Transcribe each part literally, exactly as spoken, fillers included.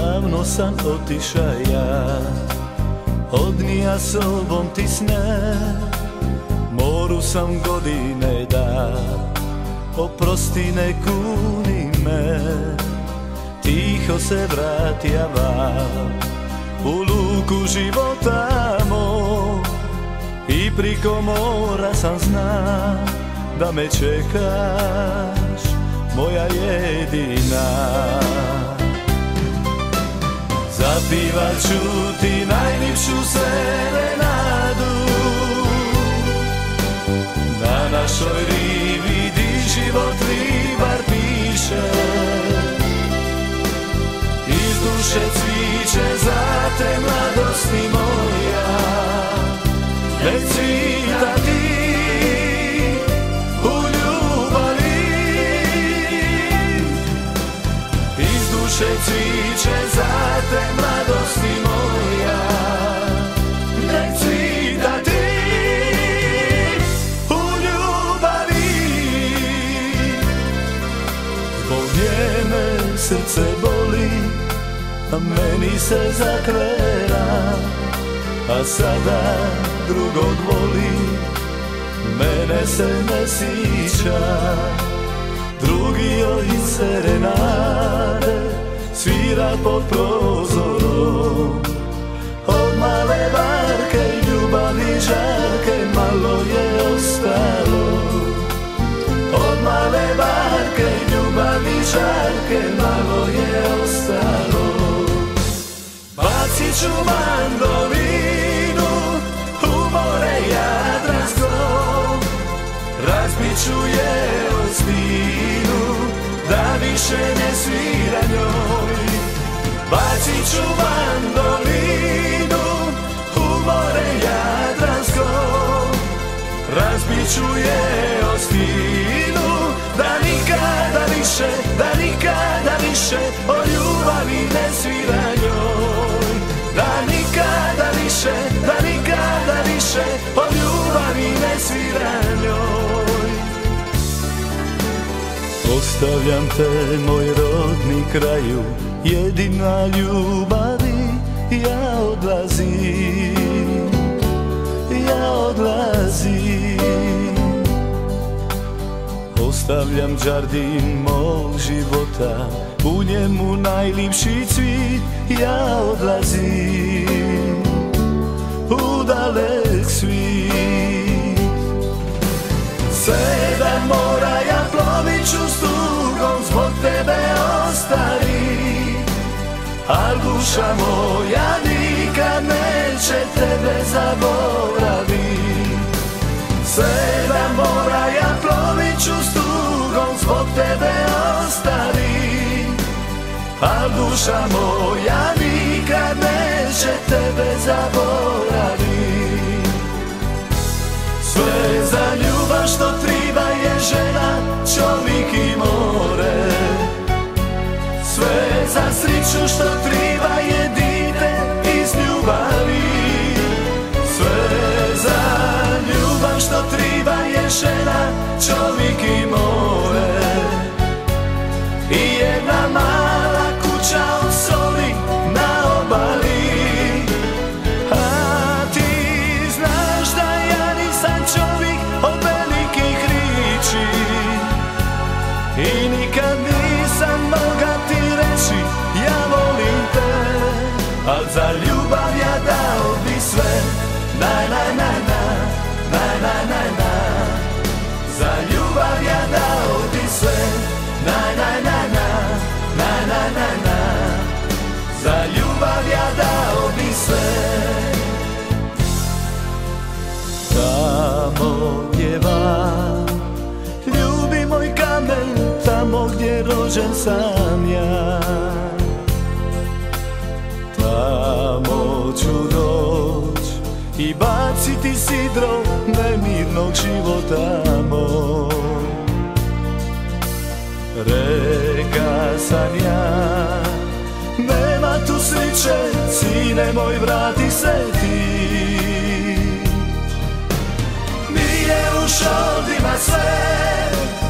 davno sam otiša ja, odnija sobom ti sne, moru sam godine da, oprosti ne kuni me, tiho se vratjava u luku života moj, i priko mora sam zna da me čekaš, moja jedina. Zapivat ću ti najljepšu serenadu, na našoj rivi di život ribar piše, iz duše cviće za te mladosti moja, nek cvita ti u ljubavi, iz duše cviće za te mladosti moja, nek cvita ti u ljubavi. Zbog njene srce boli, a meni se zaklera, a sada drugog voli, mene se ne sića. Drugi joj serenade svira pod prozorom, od male barke ljubavi žarke malo je ostalo, od male barke ljubavi žarke malo je ostalo. Bacit ću mandolinu u more Jadransko, razbit ću je o stinu, da više ne svira njoj. Bacit ću mandolinu u more Jadransko, razbit ću je o stinu, da nikada više, da nikada više o ljubavi ne svira njoj. Da nikada više, da nikada više o ljubavi ne svira njoj. Ostavljam te, moj rodni kraju, jedina ljubavi, ja odlazim, ja odlazim. Ostavljam džardin mog života, u njemu najljepši cvit, ja odlazim u dalek svit. Sedam mora ja plovit ću s tugom, zbog tebe ostavi, al duša moja nikad neće tebe zaboravit. Sedam mora ja plovit ću s tugom, zbog tebe ostavi, a duša moja nikad neće tebe zaboravit. Sve za ljubav što triba je žena, čovjek i more, sve za sriću što triba je dite iz ljubavi. Sve za ljubav što triba je žena, čovjek i more, i jedna mala kuća od soli na obali. A ti znaš da ja nisam čovjek od velikih riči, i nikad nisam moga ti reći ja volim te, al za ljubav ja dao bi sve. Naj, naj, naj, naj, naj, naj, naj, naj. Za ljubav ja dao bi sve. Naj, naj, naj, naj, naj, naj, naj, naj. Za ljubav ja dao bi sve. Tamo gdje van ljubi moj kamen, tamo gdje rođen sam ja, tamo ću doć i baciti sidro nemirnog života moj. Reka sam ja, nema tu sreće, sine moj, vrati se ti. Nije u šoldima sve,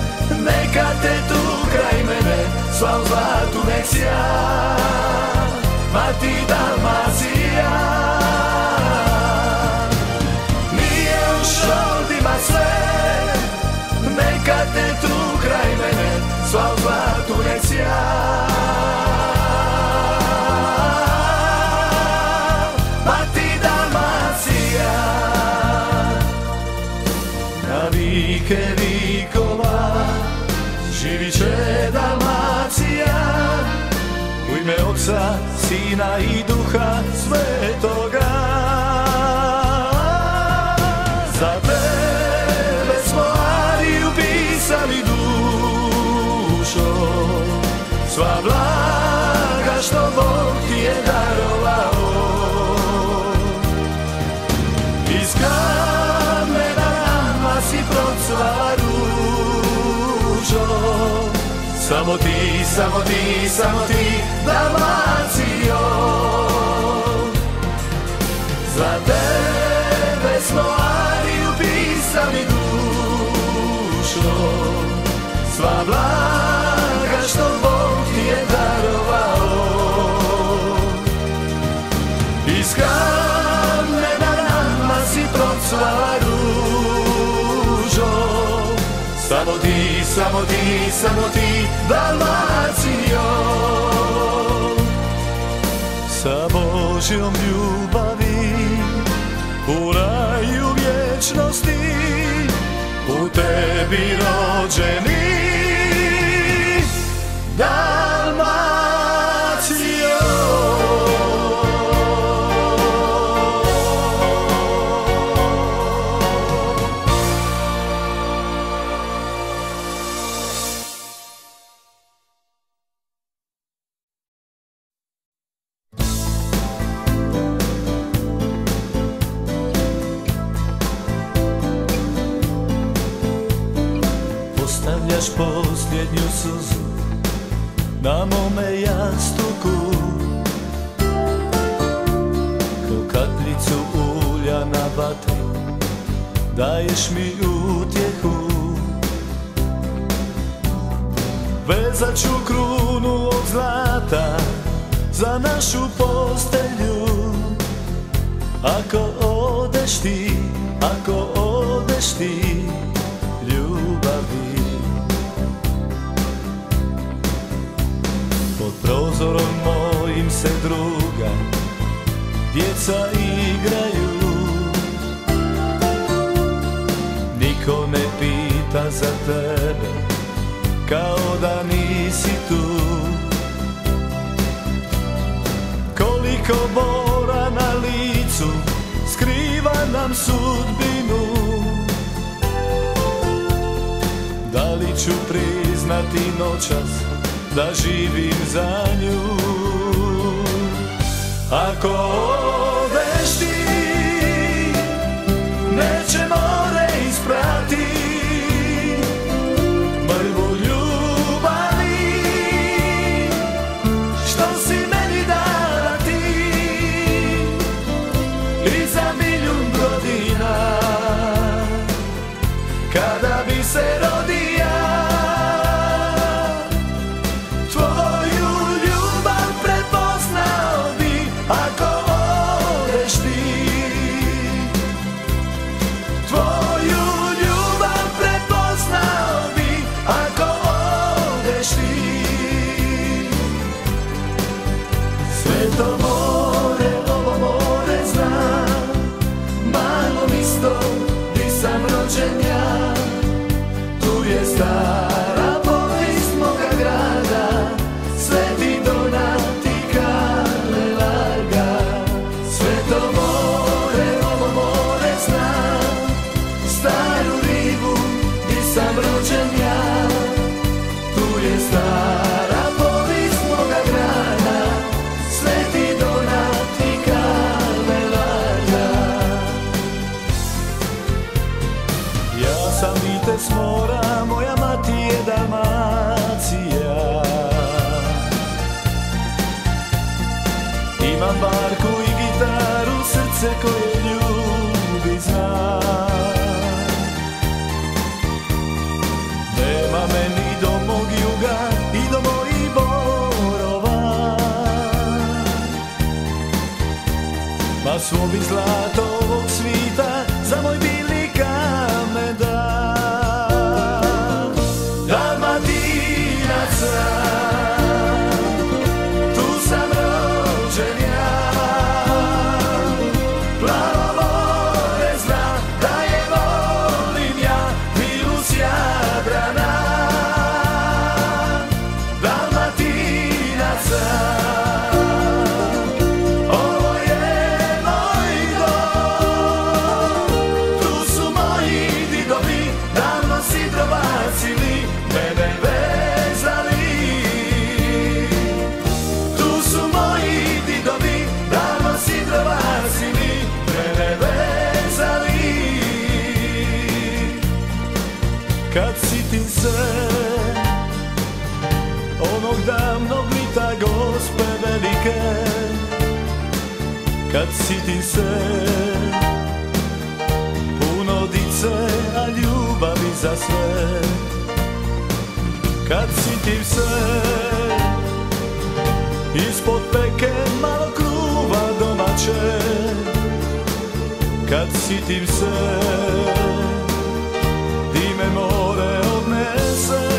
neka te tu kraj mene sva u zlatu nek sja. ma ti Dalmacija. Nije još ovdima sve, neka te tu kraj mene sva u zlatu nek sja. Ma ti Dalmacija, na vike vikova živit će Dalmacija, u ime Oca, Sina i Duha Svetoga. Za tebe smo Ariju pisali dušo, sva blaga što Bog ti je darovao. Iz kamena nama si procvala ružo, samo ti, samo ti, samo ti, Dalmacijo. Za tebe smo Ariju pisali dušo, sva blaga što Bog ti je darovao. Iz kamena nama si procvala ružo, samo ti, samo ti, samo ti, Dalmacijo. Sa Božjom ljubavi u raju vječnosti, u tebi rođeni Dalmacijo. Ostavljaš posljednju suzu na mome jastuku, kao kapljicu ulja na vatri daješ mi utjehu. Vezat ću krunu od zlata za našu postelju, ako odeš ti, ako odeš ti, ljubavi. Pod prozorom mojim se druga djeca igraju, niko ne pita za tebe, kao da nisi tu. Koliko bora na licu skriva nam sudbinu, da li ću priznati noćas da živim za nju? Ako odeš ti, neće more isprati mrvu ljubavi što si meni dala ti. I za milijun godina kada bi se rodija, tvoju ljubav prepoznao bi. Ako odeš ti, tvoju ljubav prepoznao bi. Ako odeš ti, Sveto more, ovo more zna, malo misto di sam rođen ja. Tu je stara povijest moga grada, Sveti Donat i Kalelarga. Sveto more, ovo more zna, staru rivu di sam rođen ja. Tu je stara povijest moga grada, Sveti Donat i Kalelarga. Ja sam vitez mora, moja mati je Dalmacija. Imam barku i gitaru, srce koje ljubi zna. Nema me ni do mog juga i do mojih borova. svo bi zlato ovog svita za moj bilni kamen da. Dalmatinaca, tu sam rođen ja, plavo more zna da je volim ja, milu s Jadrana. Dalmatinaca, ovo je moj dom, tu su moji didovi, davno sidro bacili, mene vezali. Tu su moji didovi, davno sidro bacili, mene vezali. Kad sitim se onog davnog lita Gospe velike, kad sitim se puno dice, a ljubavi za sve. Kad sitim se ispod peke malo kruva domaće, kad sitim se di me more odnese.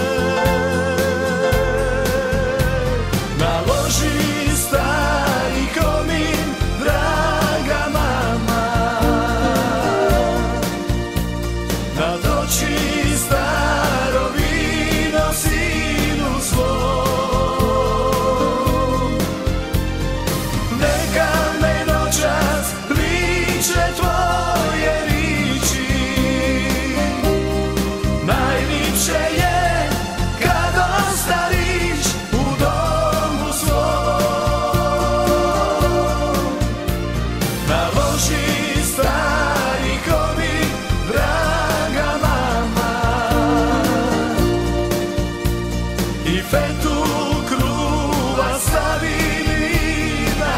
Naloži stari komin, draga mama, natoči staro vino sinu svom. Neka me noćas liče tvoje riči, najlipše je kad ostariš u domu svom. Naloži stari komin, draga mama, i fetu kruva stavili na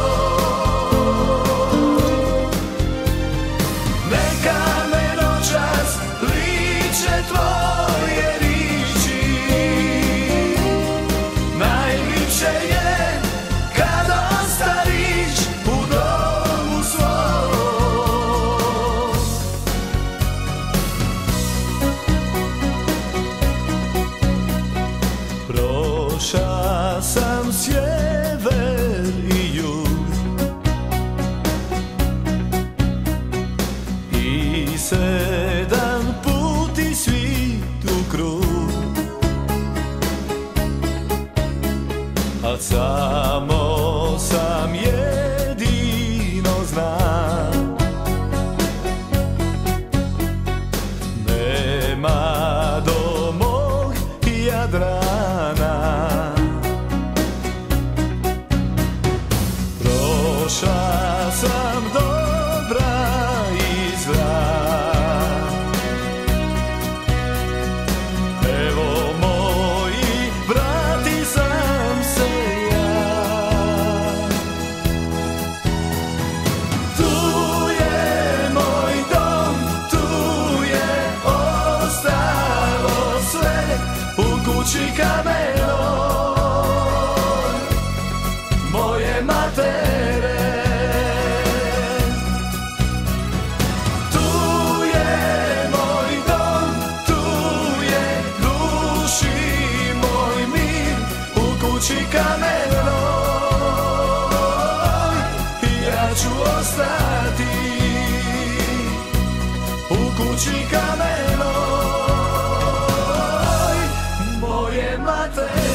stol. Neka me noćas liče tvoje riči, najlipše je kad ostariš u domu svom. Proša sam sjever i jug i sedam puti svit u krug, a samo sam jedino znam, nema do mog Jadrana. Proša sam dobra i zla, evo moji vrati sam se ja. Tu je moj dom, tu je ostalo sve, u kući kamenoj moje matere. Tu je moj dom, tu je duši moj mir, u kući kamenoj ja ću ostati, u kući kamenoj moje matere.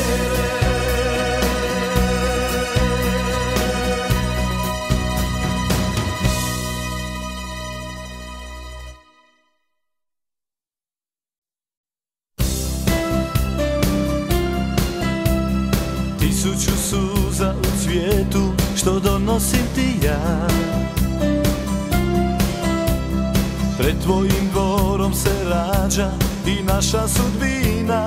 Tisuću suza u cvijetu što donosim ti ja, pred tvojim dvorom se rađa i naša sudbina.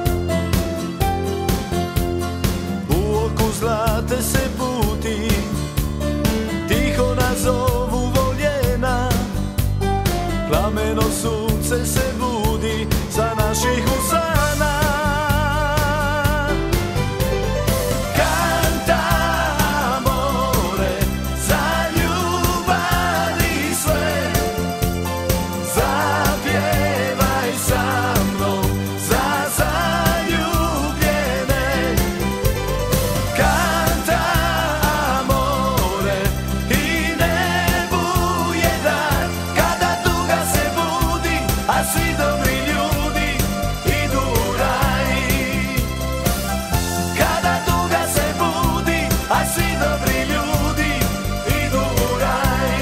U oku zlate se puti, tiho nazovu voljena, plameno sunce se budi sa naših usana. Canta amore za ljubav. svi ljudi idu u raj.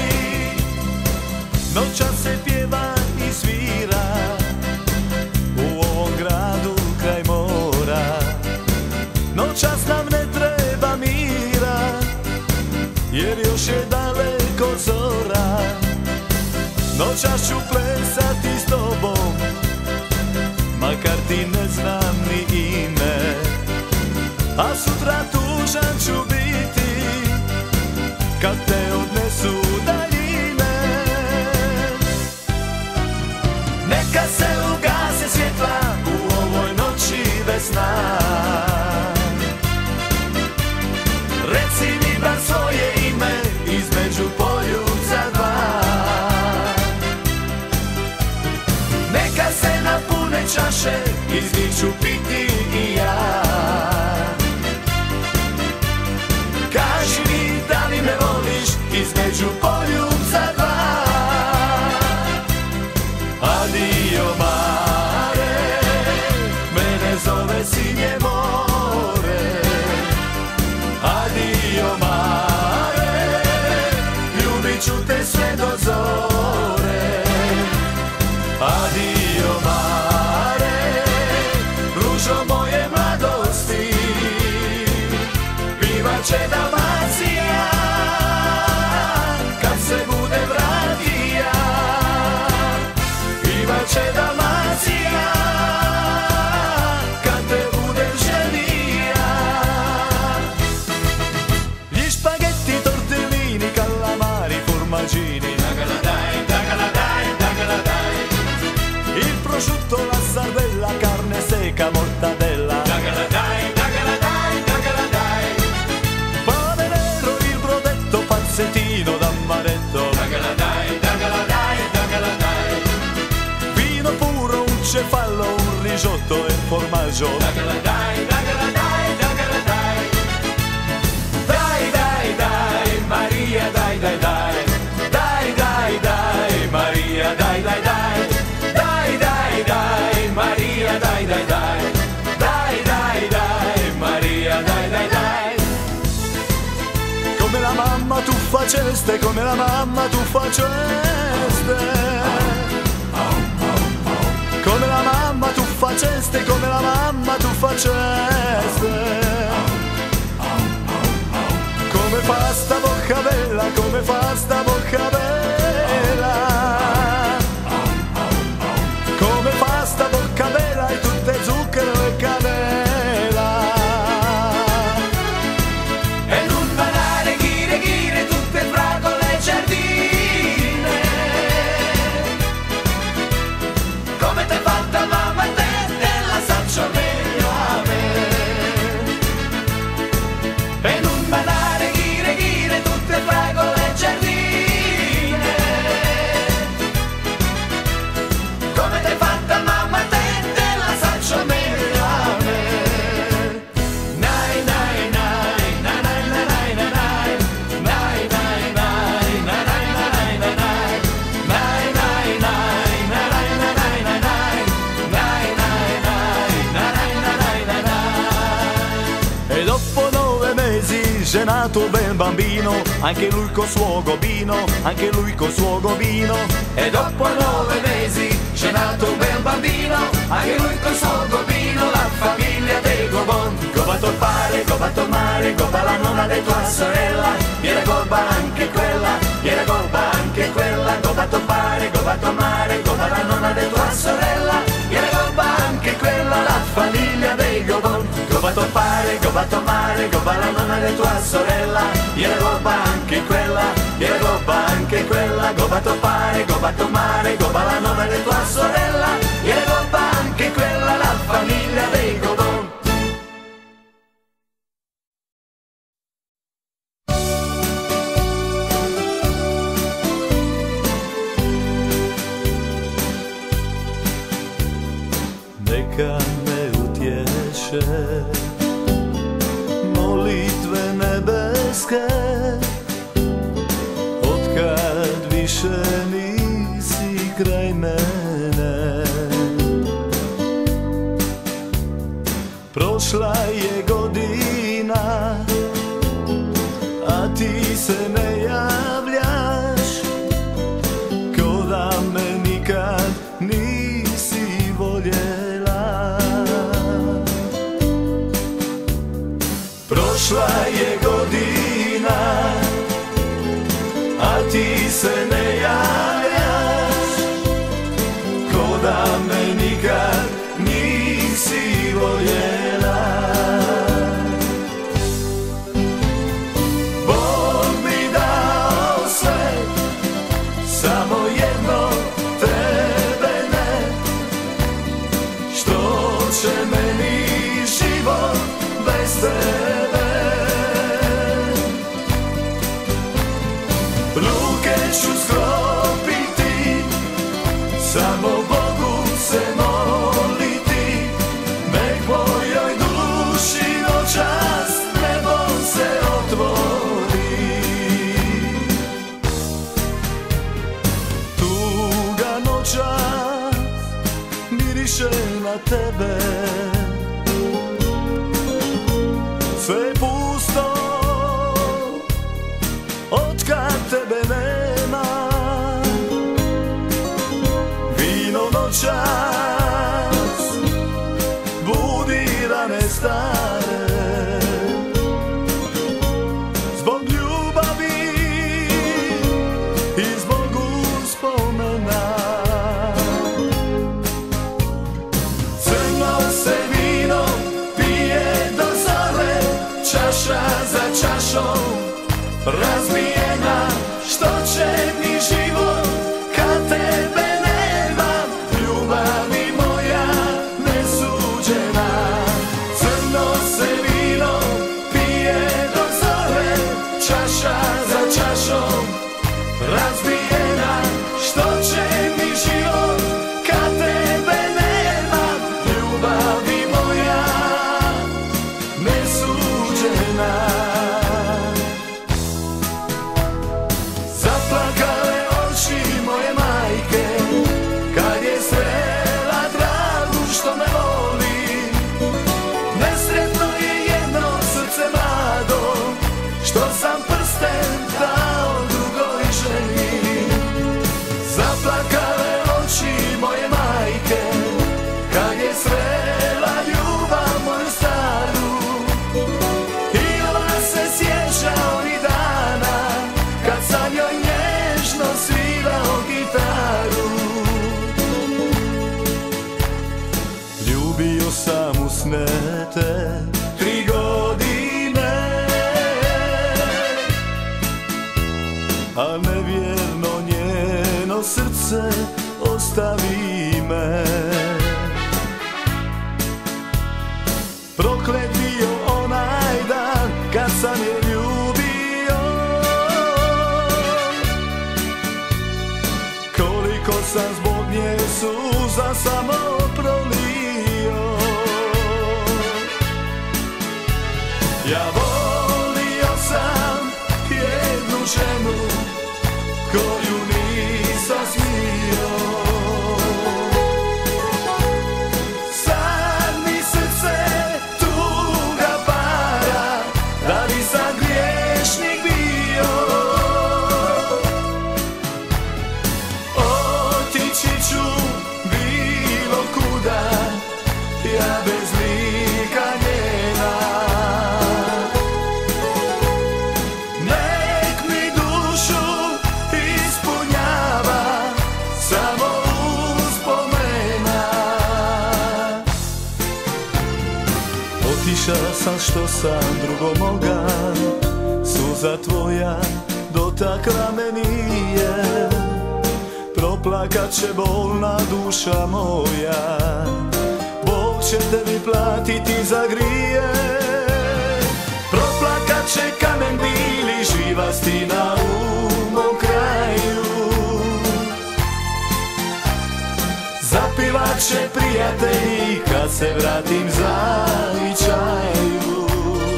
Noćas se pjeva i svira u ovom gradu kraj mora. Noćas nam ne treba mira, jer još je daleko zora. Noćas ću plesati s tobom, makar ti ne znam ni ime. A sutra tužan ću biti, kad te odnesu daljine. Neka se ugase svjetla u ovoj noći bez sna. Reci mi bar svoje ime između poljubca dva. Neka se napune čaše, iz njih ću piti i ja. Kaži mi da li me voliš između poljubca dva. Adio mare, mene zove sinje more. Adio mare, ljubit ću te sve do zore. Adio mare, ružo moje mladosti, pivat će Dalmacija kad se bude vratija. Pivat će Dalmacija kad te bude ženija. Gli spaghetti, tortellini, calamari, formaggini, dagala dai, dagala dai, dagala dai. Il prosciutto, la sardella, carne secca, mortadella, dagala dai, dagala dai, dagala dai. Pane nero, il brodetto, pazzettino d'amaretto, dagala dai, dagala dai, dagala dai. Vino puro, un cefallo, un risotto e formaggio, dagala dai, dagala dai, dagala dai. Dai, dai, dai, Maria, dai, dai, dai. Dai, dai, dai, Maria, dai, dai, dai. Dai, dai, dai, Maria, dai, dai, dai. Dai, dai, dai, Maria, dai, dai, dai. Come la mamma tu faceste, come la mamma tu faceste. Come la mamma tu faceste, come la mamma tu faceste. Come fa sta bocca bella, come fa sta bocca bella. Come fa sta bocca bella e tutte zucchero e canela. E non banare, ghire, ghire, tutte fragole e giardine. Come t'è fatta mamma e te, te la saccio meglio a me. E non banare, ghire, ghire, tutte fragole e giardine. Come t'hai fatta mamma te, te la saccio meglio a me. Nai, nai, nai, nai, nai, nai, nai, nai. Nai, nai, nai, nai, nai, nai, nai. Nai, nai, nai, nai, nai, nai, nai. Nai, nai, nai, nai, nai, nai, nai. E dopo nove mesi c'è nato un bel bambino, anche lui col suo gobino, anche lui col suo gobino. E dopo nove mesi c'è nato un bel bambino, anche lui col suo gobino, la famiglia dei Gobon. Goba torpare, goba tomare, goba la nonna di tua sorella, era goba anche quella, era goba anche quella. Goba torpare, goba tomare, goba la nonna di tua sorella, era goba anche quella, la famiglia dei Gobon. Goba torpare, goba tomare, goba la nonna di tua sorella, era goba anche quella, era goba anche quella. Goba torpare, goba tomare, goba la nonna di tua sorella, era goba anche quella, la famiglia dei Gobon. Neka me utješe molitve nebeske, otkad više nisi kraj mene. Prošla je godina, a ti se ne javljaš, ko da me nikad nisi voljela. Prošla je godina, a ti se ne javljaš, ko da me nikad nisi voljela. Bog mi dao sve, samo jedno tebe ne. Što će meni život bez tebe? Ruke ću sklopiti, samo Bogu se moliti, nek mojoj duši noćas nebo se otvori. Tuga noćas miriše na tebe, sve je pusto otkad tebe nema. Vino noćas budi rane stare, zbog ljubavi i zbog uspomena. Crno se vino pije do zore, čaša za čašom razbijena. Što će mi život kad tebe nemam, ljubavi moja nesuđena. Crno se vino pije do zore, čaša za čašom razbijena. Što će mi život kad tebe nemam, ljubavi moja nesuđena. Zaplakale oči moje majke kad je srela dragu što me voli. Nesretno je jedno srce mlado, što sam prsten dao drugoj ženi. Zaplakale oči moje majke kad je srela ljubav moju staru. I ona se sjeća onih dana kad sam joj nježno svirao gitaru. Ljubio sam u sne te tri godine, a nevjerno njeno srce ostavi me. Proklet bio onaj dan kad sam je ljubio, koliko sam zbog nje suza samo prolio. Ja volio sam jednu ženu koju nisam smio. Sad mi srce tuga para, da bi sam griješnik bio. Otići ću bilo kuda, ja bez lika njena. Nek mi dušu ispunjava samo uspomena. Otiša sam što sam drugo moga, suza tvoja dotakla me nije. Proplakat će bolna duša moja, Bog će tebi platiti za grije. Proplakat će kamen bili, živa stina u mom kraju. Zapivat će prijatelji kad se vratim zavičaju.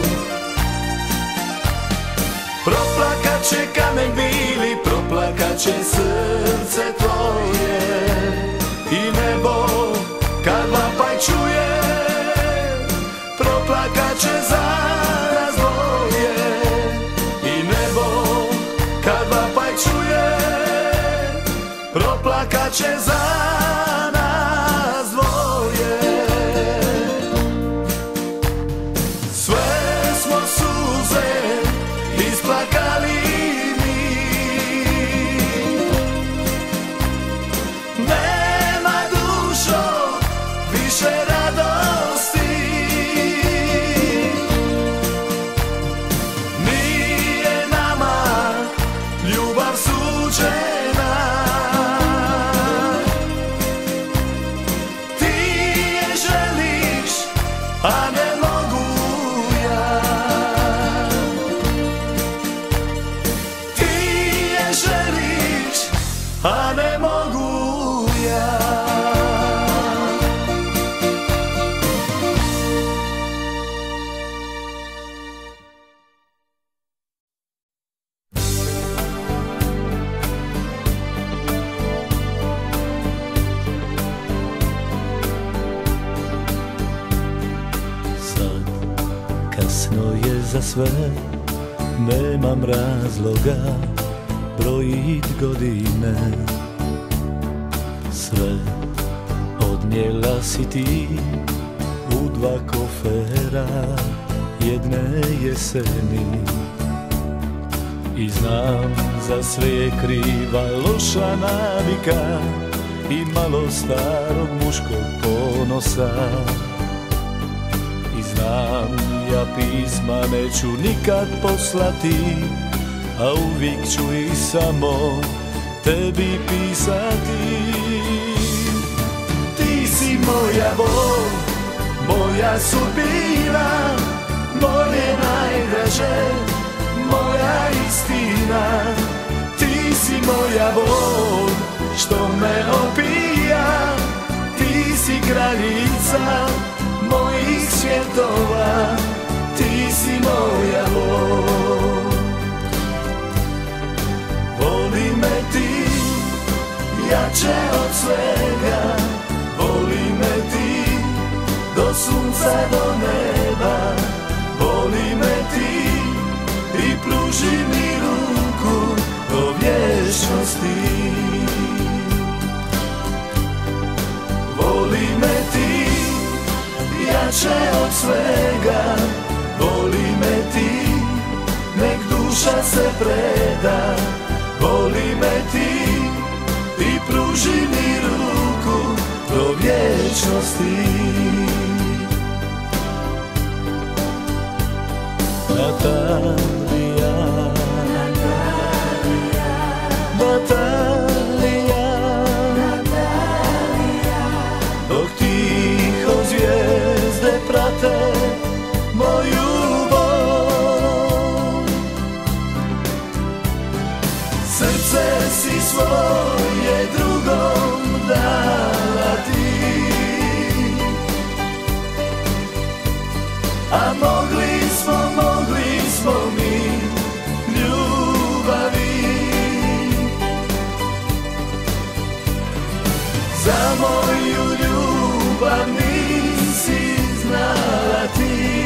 Proplakat će kamen bili, proplakat će srce tvoje. I nebo kad vapaj čuje, proplakat će za nas dvoje. I nebo plače za nas dvoje. Sve smo suze isplakali mi, nema dušo više radosti. Nije nama ljubav suđena, ti je želiš, a ne mogu ja. Ti je želiš, a ne mogu ja. Kasno je za sve, nemam razloga brojit godine. Sve odnijela si ti u dva kofera jedne jeseni. I znam, za sve je kriva loša navika i malo starog muškog ponosa. I znam, ja pisma neću nikad poslati, a uvijek ću ih samo tebi pisati. Ti si moja bol, moja sudbina, moje najdraže, moja istina. Ti si moja bol, što me opija, ti si kraljica mojih svjetova, ti si moja bol. Voli me ti jače od svega, voli me ti do sunca, do neba. Voli me ti i pruži mi ruku do vječnosti. Voli me ti jače od svega, voli me ti, nek duša se preda. Voli me ti i pruži mi ruku do vječnosti. Natalija, Natalija, dok tiho zvijezde prate moju bol. Srce si svoje drugom dala ti, a mogli smo, mogli smo mi ljubavi. Za moju ljubav nisi znala ti,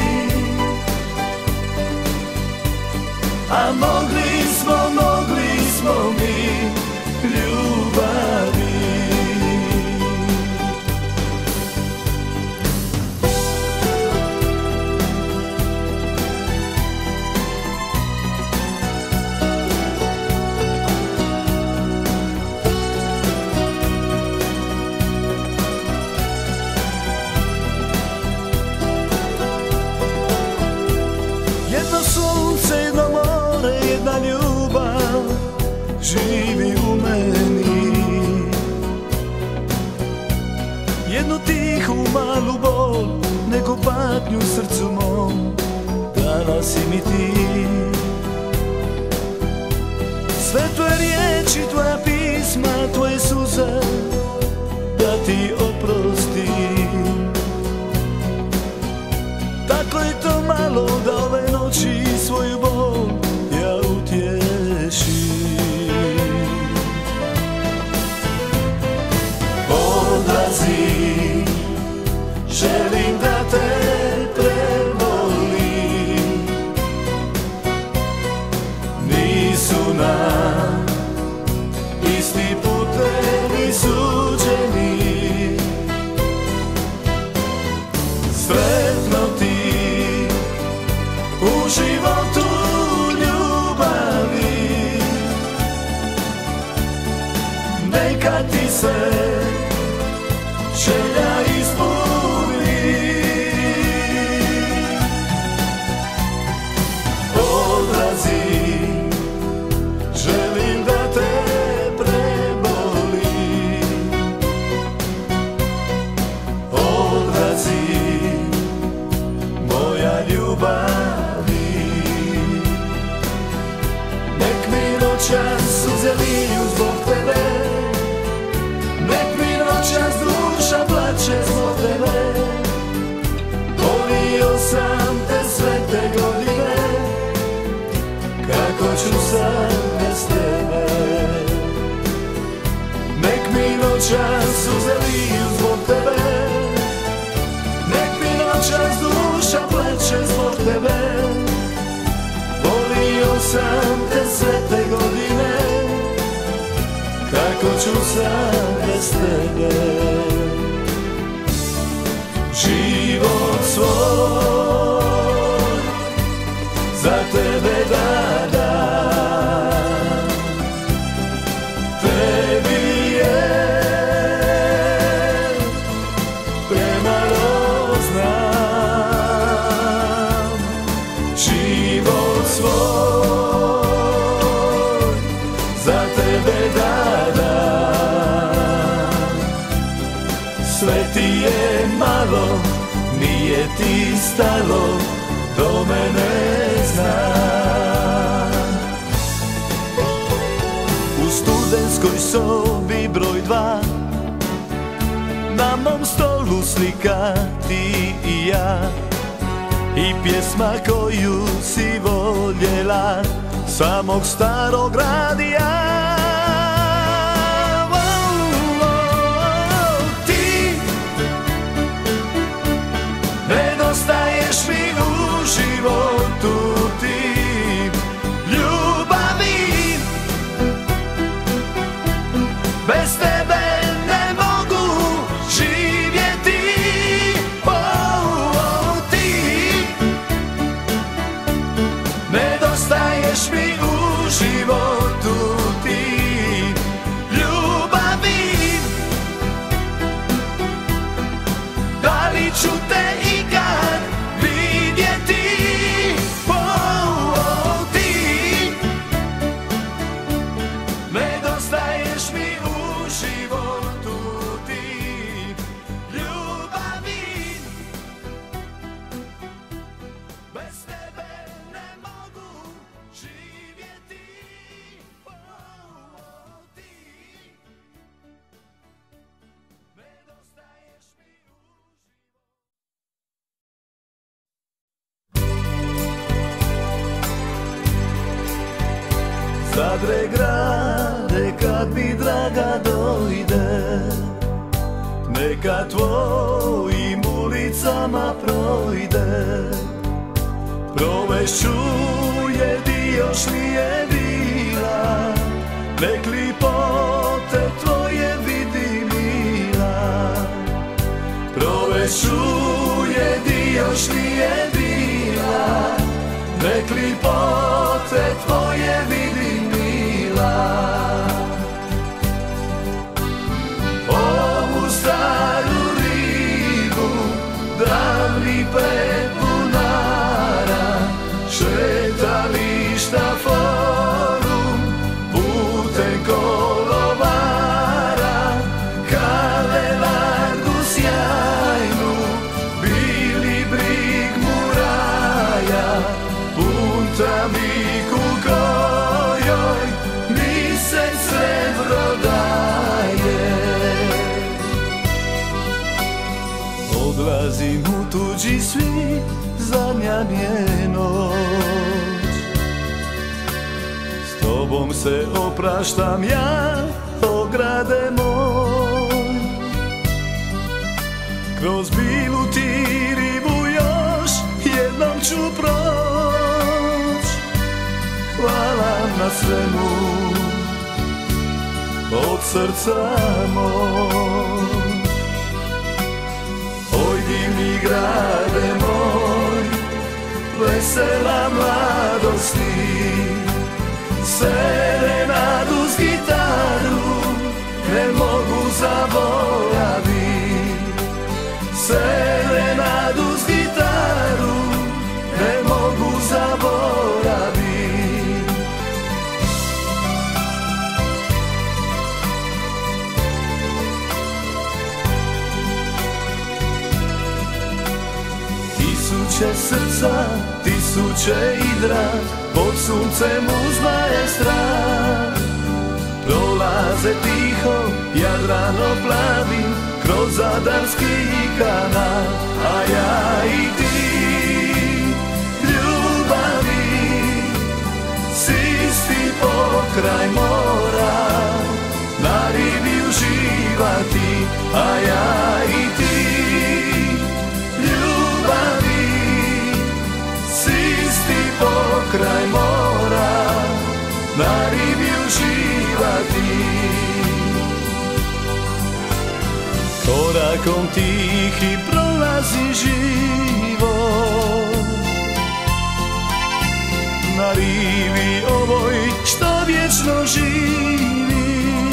a mogli smo, mogli smo mi ljubavi. Jedno sunce, jedno more, jedna ljubav živi u meni. Jednu tihu malu bol, neku patnju srcu mom, dala si mi ti. Sve tvoje riječi, tvoja pisma, tvoje suze, da ti oprostim. Tako je to malo da ove noći svoju bol ja utješim. Odlazi, želim da te prevolim. Nisu nam isti putevi da ti se želja ispuni. Odlazi, želim da te prebolim. Odlazi, moja ljubavi. Nek mi noćas suze liju zbog tebe, nek mi noćas duša plače zbog tebe. Volio sam te sve te godine, kako ću sad bez tebe. Nek mi noćas suze liju zbog tebe, nek mi noćas duša plače zbog tebe. Volio sam te sve te godine, kako ću sad bez tebe. Život svoj za tebe dadam, tebi je premalo znam. Život svoj za tebe dadam, sve ti je malo, nije ti stalo do mene znam. U studenskoj sobi broj dva, na mom stolu slika ti i ja, i pjesma koju si voljela samog starog radija. Nedostaješ mi u životu ti, ljubavi. Bez tebe ne mogu živjeti. Oh, oh, ti nedostaješ mi u životu ti, ljubavi. Da li ću te ikad vidjeti? Oh, oh, ti nedostaješ mi u životu ti, ljubavi. Bez tebe ne mogu živjeti. Oh, oh, ti nedostaješ mi u Zadre grade, kad mi draga dojde, neka tvojim ulicama projde. Provešću je di još nije bila, nek lipote tvoje vidi mila. Provešću je di još nije bila, nek lipote tvoje vidi mila. Ovu staru rivu, davni pet bunara, šetališta forum, putem kolovara, Kalelargu sjajnu, Bili brig muraja, Puntamiku kojoj mi se srebro daje. Odlazim u tuđi svijet, zadnja mi je noć. S tobom se opraštam ja, o grade moj. Kroz bilu ti rivu još jednom ću proć. Hvala na svemu, od srca moj. Oj divni grade moj, vesela mladosti, serenadu s gitaru, ne zaboravim. Serenadu s gitaru ne mogu zaboravim. Tisuće srca, tisuće idra, pod suncem uzmaje strah. Prolaze tiho, Jadrano plavim, kroz Zadarski kanal. A ja i ti, ljubavi, sisti pokraj mora, na rivi uživati. A ja i ti, ljubavi, sisti pokraj mora, na rivi uživati. Korakom tihi prolazi život, na rivi ovoj što vječno živi.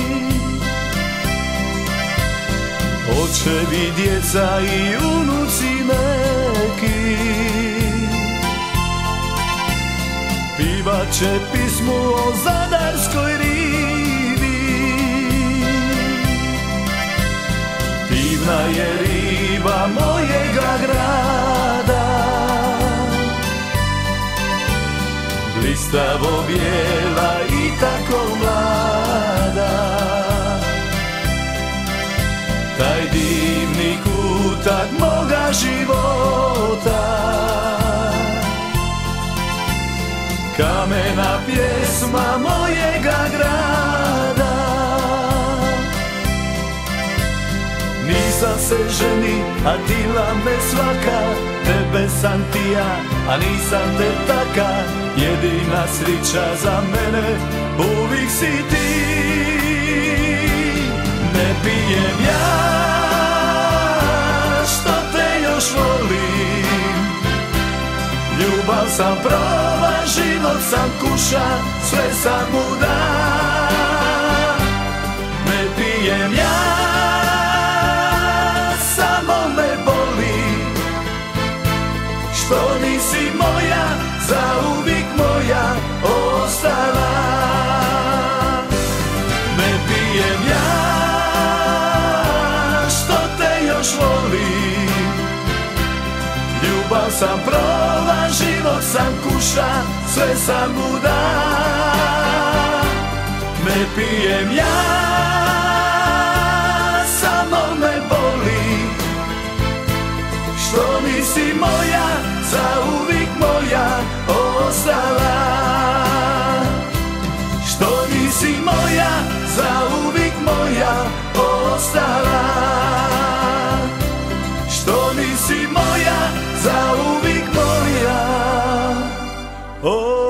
Očevi, djeca i unuci neki pivat će pismu o Zadarskoj rivi. Divna je riva mojega grada, blistavo bijela i tako mlada. Taj divni kutak moga života, kamena pjesma mojega grada. Nisam se ženi, a tila me svaka, tebe sam ti ja, a nisam te taka. Jedina srića za mene uvijek si ti. Ne pijem ja što te još volim, ljubav sam prava, život sam kuša, sve sam mu da. Ne pijem ja, samo me boli što nisi moja, zauvijek moja ostala. Ne pijem ja što te još volim, ljubav sam prava, život sam kuša, sve sam mu da. Ne pijem ja, samo me boli što nisi moja, zauvijek moja ostala. Što nisi moja, zauvijek moja ostala. Što nisi moja, zauvijek moja ostala.